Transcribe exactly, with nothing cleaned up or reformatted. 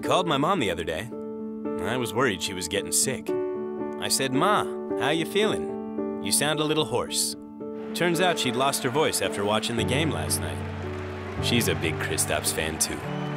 Called my mom the other day. I was worried she was getting sick. I said, "Ma, how you feeling? You sound a little hoarse." Turns out she'd lost her voice after watching the game last night. She's a big Kristaps fan too.